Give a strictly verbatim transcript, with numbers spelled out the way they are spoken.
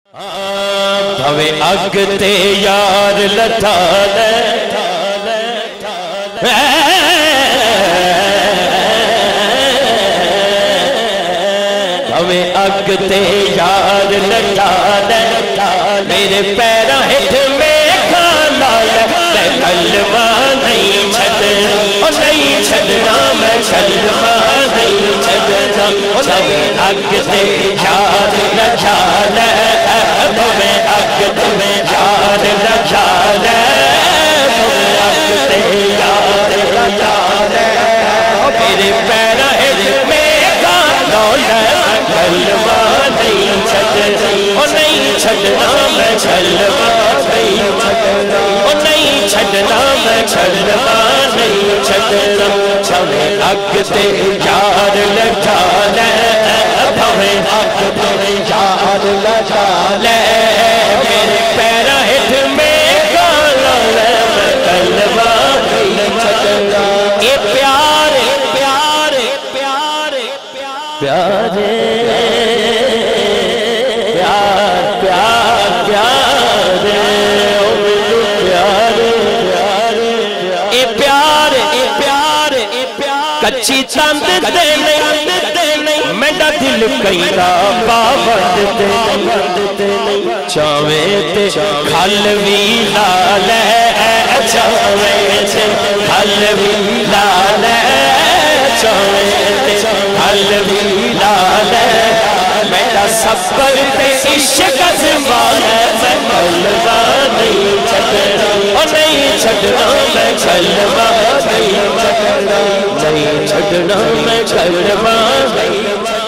بھوے اگ تے یار لٹھا لے بھوے اگ تے یار لٹھا لے میرے پیرا ہٹ میں کھانا لے میں کلمہ نہیں چھڑنا اور نہیں چھڑنا میں کلمہ نہیں چھڑنا بھوے اگ تے یار لٹھا لے بھوے اگ تے یار لٹھا لے بھوے اگ تے یار لٹھا لے میرے پیرا ہٹ میں کھانا لے کلمہ نہیں چھڑنا اور نہیں چھڑنا میں کلمہ نہیں چھڑنا اور نہیں چھڑنا میں کلمہ نہیں چھڑنا بھوے اگ تے یار لٹھا لے بھوے اگ تے یار لٹھا لے میرے پیرا ہٹ میں کھانا لے میں کلمہ نہیں چھڑنا اے پیارے پیارے پیارے پیارے پیار پیار پیارے او میرے پیارے پیارے اے پیارے اے پیارے اے پیارے کچی چاند تے نہیں میڈا دل کئینا پابند تے نہیں چاویں تے کھل وی لالے چاویں تے کھل وی لالے چاویں تے کھل وی لالے میرا صبر تے عشق زمان ہے میں کلمہ نہیں چھڑنا اور نہیں چھڑنا میں کلمہ نہیں چھڑنا نہیں چھڑنا میں کلمہ نہیں چھڑنا